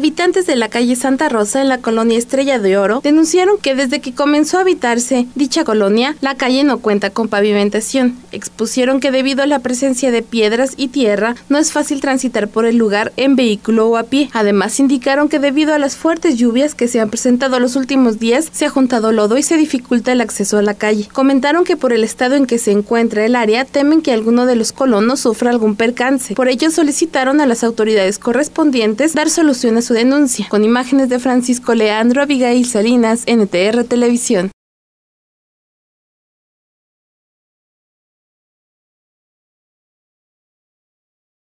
habitantes de la calle Santa Rosa en la colonia Estrella de Oro denunciaron que desde que comenzó a habitarse dicha colonia, la calle no cuenta con pavimentación. Expusieron que debido a la presencia de piedras y tierra, no es fácil transitar por el lugar en vehículo o a pie. Además, indicaron que debido a las fuertes lluvias que se han presentado los últimos días, se ha juntado lodo y se dificulta el acceso a la calle. Comentaron que por el estado en que se encuentra el área, temen que alguno de los colonos sufra algún percance. Por ello, solicitaron a las autoridades correspondientes dar solución a su denuncia. Con imágenes de Francisco Leandro Abigail Salinas, NTR Televisión.